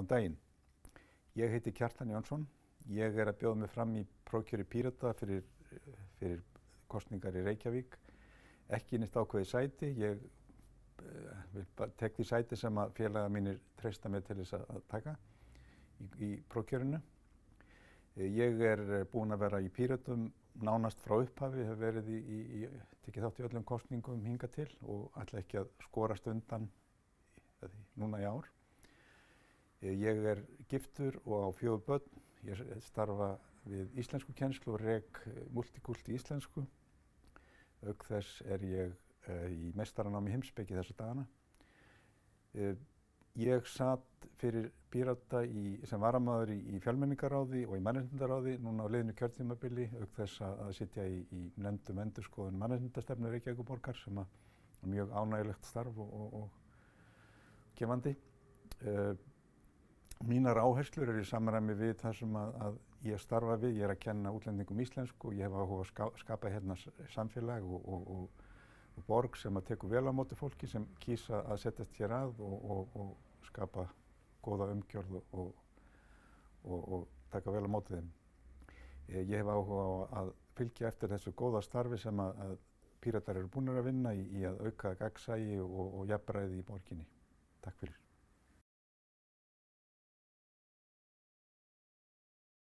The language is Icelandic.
Góðan daginn. Ég heiti Kjartan Jónsson. Ég er að bjóða mig fram í prófkjöri Pírata fyrir kosningar í Reykjavík. Ekki neitt ákveðið sæti. Ég tek því sæti sem að félagar mínir treysta mig til þess að taka í prófkjörinu. Ég er búinn að vera í Píratum nánast frá upphafi, hef verið tekið þátt í öllum kosningum hingað til og ætla ekki að skorast undan núna í ár. Ég er giftur og á 4 börn. Ég starfa við íslenskukennslu og rek Multicult í íslensku. Auk þess er ég í meistaranámi í heimspeki þessa dagana. Ég sat fyrir Pírata sem varamaður í fjölmenningarráði og í mannréttindaráði núna á liðnu kjörtímabili, auk þess að sitja í nefnd endurskoðun mannréttindastefnu Reykjavíkurborgar sem er mjög ánægjulegt starf og gefandi. Mínar áherslur eru í samræmi við það sem að ég starfa við. Ég er að kenna útlendingum íslensku og ég hef áhuga að skapa hérna samfélag og borg sem að tekur vel á móti fólki sem kýsa að setjast hér að og skapa góða umgjörð og taka vel á móti þeim. Ég hef áhuga á að fylgja eftir þessu góða starfi sem að Píratar eru búnir að vinna í að auka gagnsæi og jafnræði í borginni. Takk fyrir.